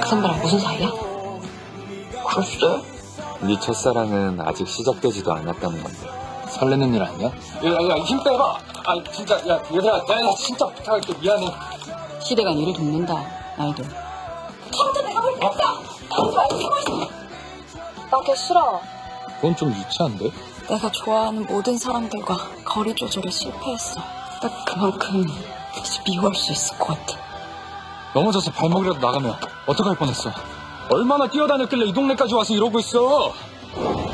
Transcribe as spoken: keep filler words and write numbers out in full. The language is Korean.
선배랑 무슨 사이야? 글쎄. 네 첫사랑은 아직 시작되지도 않았다는 건데. 설레는 일 아니야? 야, 야, 힘 빼봐. 아, 진짜, 야, 얘들아, 야, 진짜 부탁할게. 미안해. 시대가 니를 돕는다, 아이돌. 진짜 내가 뭘 뺐어! 나 걔 싫어. 그건 좀 유치한데? 내가 좋아하는 모든 사람들과 거리 조절에 실패했어. 딱 그만큼 이제 미워할 수 있을 것 같아. 넘어져서 발목이라도 나가면 어떡할 뻔했어. 얼마나 뛰어다녔길래 이 동네까지 와서 이러고 있어.